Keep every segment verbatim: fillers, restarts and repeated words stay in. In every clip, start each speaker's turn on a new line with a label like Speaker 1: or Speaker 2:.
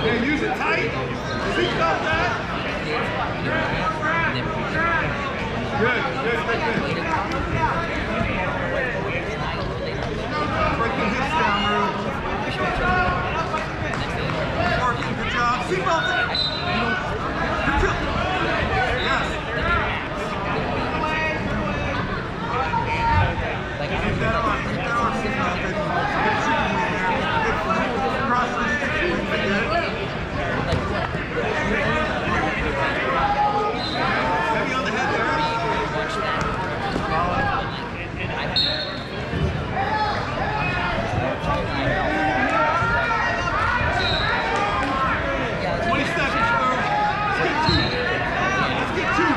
Speaker 1: Yeah, use it tight. Seatbelt that. Good, good, good, good. Break the hips down, Rue. Working, good job. Seatbelt that. Yes. Keep that on, keep that on seatbelt. Good chicken wing there. Good flank. Cross the chicken wing, good. Heavy on the head there. twenty seconds, bro. Let's get two. Let's get two.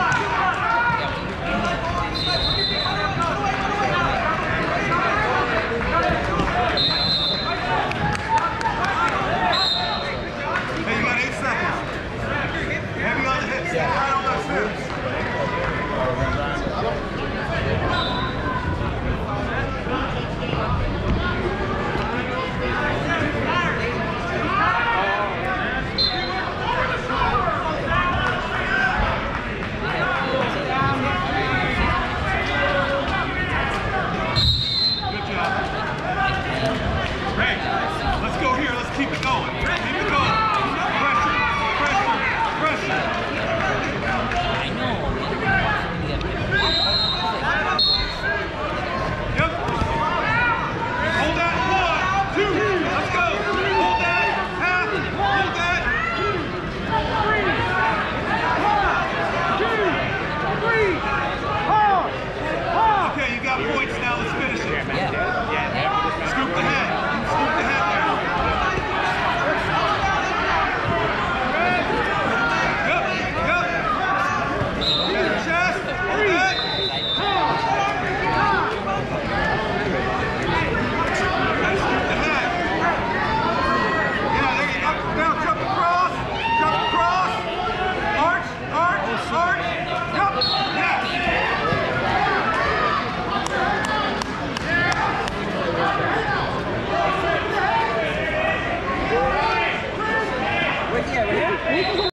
Speaker 1: Hey, you got eight seconds. Heavy on the hips. Right on those hips. Good job. Hey, let's go here. Let's keep it going.